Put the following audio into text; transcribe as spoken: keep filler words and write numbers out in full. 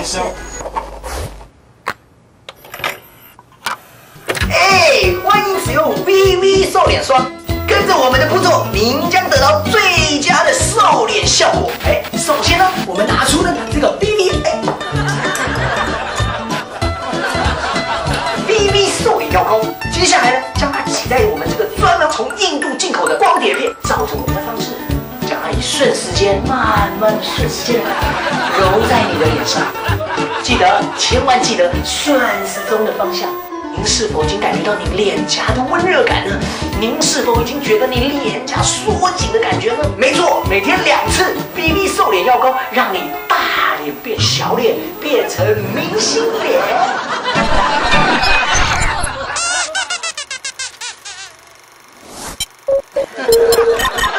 先。 哎，欢迎使用 V V 瘦脸霜，跟着我们的步骤，您将得到最佳的瘦脸效果。哎，首先呢，我们拿出呢这个 V V 哎 V V 瘦脸药膏，接下来呢，将它挤在我们这个专门从印度进口的光碟片，照着我们的方式，将它以瞬时间、慢慢瞬时间的揉在你的脸上。记得，千万记得顺时钟的方向。您是否已经感觉到你脸颊的温热感呢？您是否已经觉得你脸颊缩紧的感觉呢？没错，每天两次 B B 瘦脸药膏，让你大脸变小脸，变成明星脸。